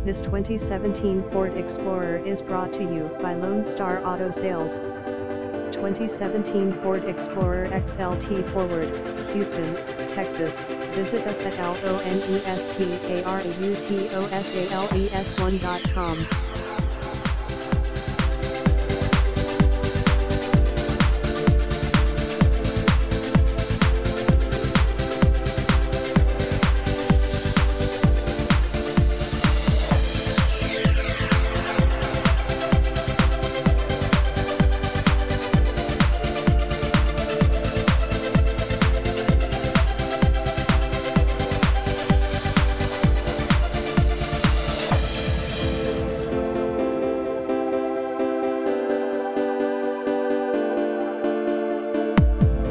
This 2017 Ford Explorer is brought to you by Lone Star Auto Sales. 2017 Ford Explorer XLT Forward, Houston, Texas. Visit us at lonestarautos1.com.